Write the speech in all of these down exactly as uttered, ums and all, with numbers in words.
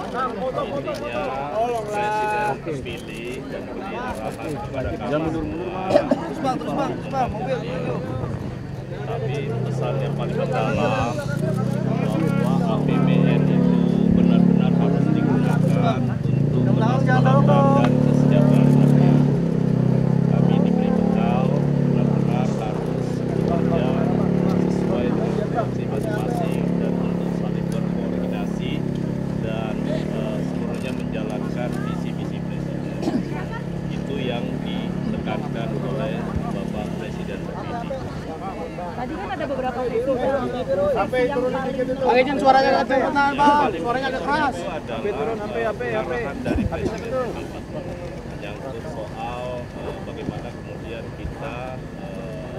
Intinya Presiden terpilih dan beri arahan kepada kami semua. Terus bang, terus bang, terus bang, mobil. Tapi pesan yang paling mendalam bahwa A P B N itu benar-benar harus digunakan untuk kemaslahatan dan kesejahteraan rakyat. Kami diberi bekal benar-benar harus bekerja sesuai dengan fungsi masing-masing dan untuk saling berkoordinasi dan uh, seluruhnya menjalankan visi-visi Presiden. Itu yang ditekankan oleh Bapak Presiden terpilih. Tadi kan ada beberapa sesi yang Agak suaranya agak cepetan bang, suaranya agak keras. Itu adalah arahan dari Presiden terpilih menyangkut soal uh, bagaimana kemudian kita uh,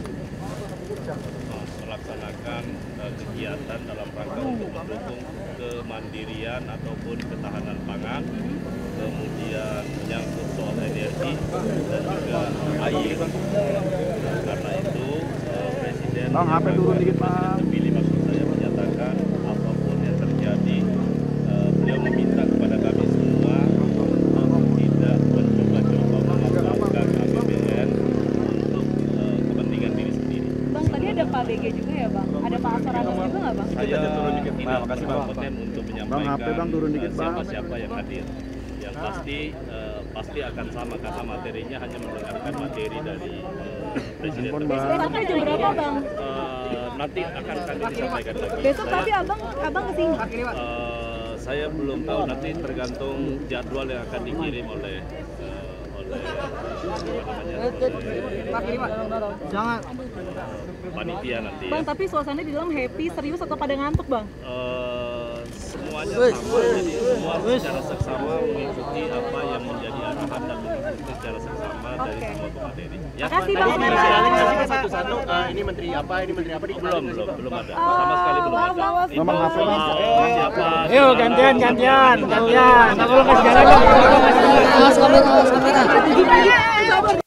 melaksanakan uh, kegiatan dalam rangka untuk mendukung kemandirian ataupun ketahanan pangan, kemudian menyangkut soal energi dan juga air. Nah, karena itu uh, Presiden Bang, H P turun dikit bang. terpilih maksud saya menyatakan apapun yang terjadi, uh, beliau meminta kepada kami semua untuk tidak mencoba-coba memanfaatkan A P B N untuk uh, kepentingan diri sendiri. Bang, tadi ada Pak B G juga ya bang? Ada Pak Aswaranus juga nggak bang? Saya tidak berkompeten untuk menyampaikan Bang, H P bang, turun dikit, uh, bang. siapa-siapa yang hadir. Yang pasti uh, pasti akan sama karena materinya hanya mendengarkan materi dari uh, Presiden. Besok sampai jam berapa bang? Uh, nanti akan kami disampaikan lagi. Besok Saya, tapi abang abang kesini. uh, saya belum tahu, nanti tergantung jadwal yang akan dikirim oleh uh, oleh apa namanya, Jangan. panitia nanti. Bang, Ya. tapi suasana di dalam happy, serius atau pada ngantuk bang? Uh, semuanya sama, jadi semua secara seksama mengikuti apa yang menjadi arahan dan mengikuti secara seksama dari Oke. semua pemateri. Ya, Makasih tadi bang. disaling satu-satu uh, ini menteri apa, ini menteri apa, ini belum belum belum ada, sama sekali belum ada. Itu Memang apa, Bang? soal siapa? Yuk gantian gantian gantian. Kalau nggak jalan Awas kamera, awas kamera.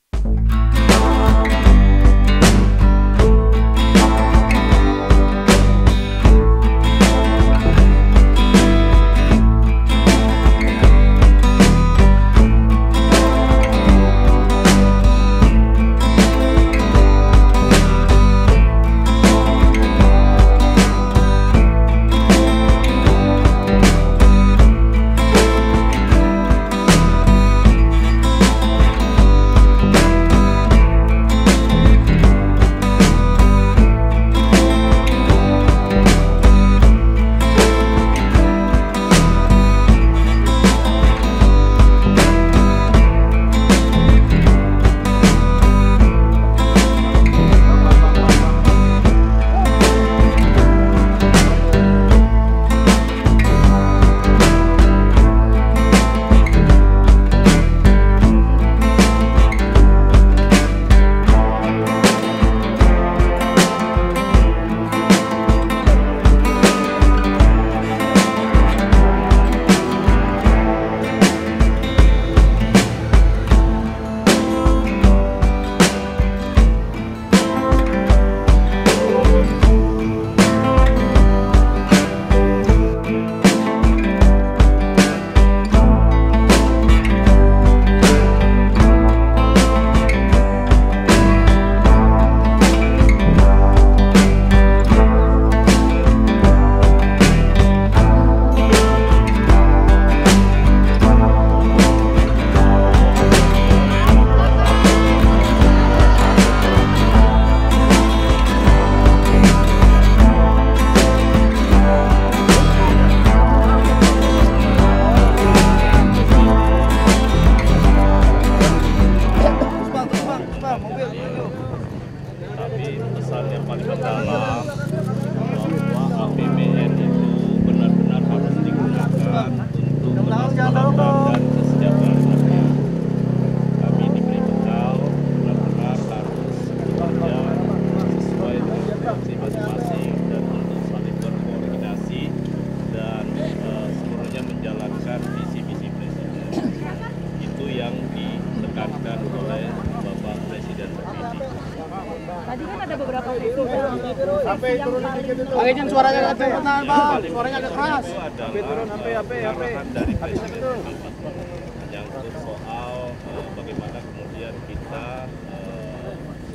sesi yang paling Bang izin suaranya agak cepetan, Bang. Suaranya agak keras. Itu adalah arahan dari Presiden menyangkut soal eh, bagaimana kemudian kita eh,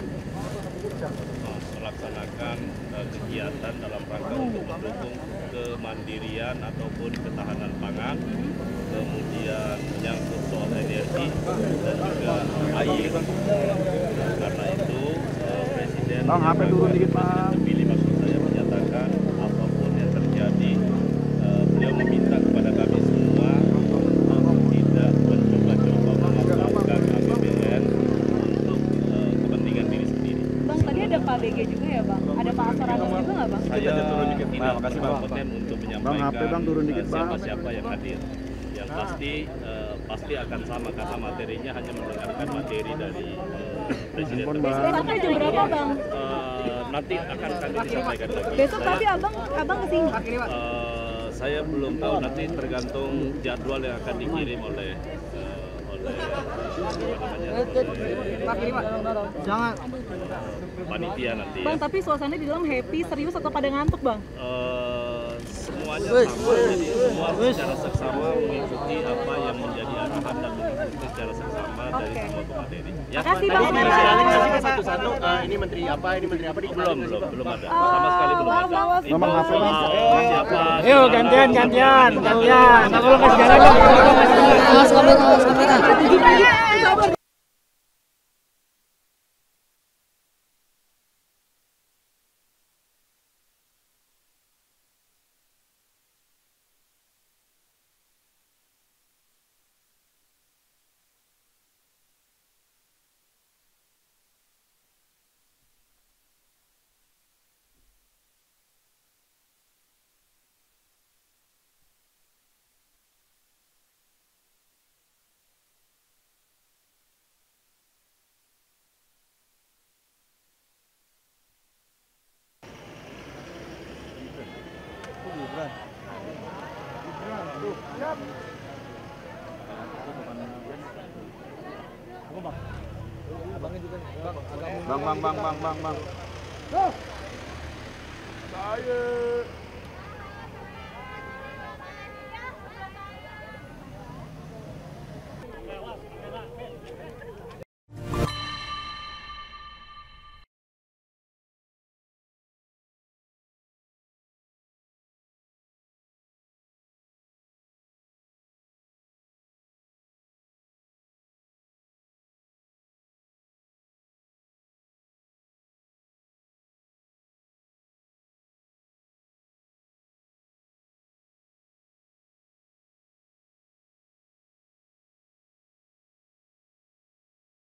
melaksanakan eh, kegiatan dalam rangka untuk mendukung kemandirian ataupun ketahanan pangan, kemudian menyangkut soal energi dan juga air. Karena itu eh, Presiden Bang, H P turun dikit, Bang. terpilih maksud saya menyatakan apapun yang terjadi, eh, beliau meminta kepada kami semua untuk tidak mencoba-coba memanfaatkan A P B N untuk eh, kepentingan diri sendiri. Bang, tadi ada Pak B G juga ya Bang? Ada Pak Asораnas juga nggak Bang? Saya turun dikit. tidak Bang, makasih, Bang. berkompeten untuk menyampaikan Bang, H P Bang turun dikit, eh, Bang. siapa-siapa yang hadir. Yang pasti eh, pasti akan sama karena materinya hanya mendengarkan materi dari eh, Presiden Handphone, terpilih. Bang. Besok jam berapa Bang? Eh, nanti akan kami disampaikan lagi. Besok Saya- tapi abang abang kesini. Eh, saya belum tahu, nanti tergantung jadwal yang akan dikirim oleh eh, oleh apa namanya, Jangan. panitia nanti. Bang, Ya. tapi suasana di dalam happy, serius atau pada ngantuk Bang? Eh, semuanya sama, jadi semua secara seksama mengikuti apa yang menjadi arahan dan mengikuti secara seksama dari Oke. semua pemateri. Ya. Makasih Bang. Ini dialihkan satu-satu. eh, ini menteri apa? Ini menteri apa? Belum, belum, belum ada. Sama sekali belum maaf, ada. maaf. Itu Bang, H P, Bang. soal siapa? Ayo gantian, gantian, gantian. Aku lu kasih jalan dong. Awas kamera, awas kamera. Bang, bang, bang, bang, bang, bang. Saya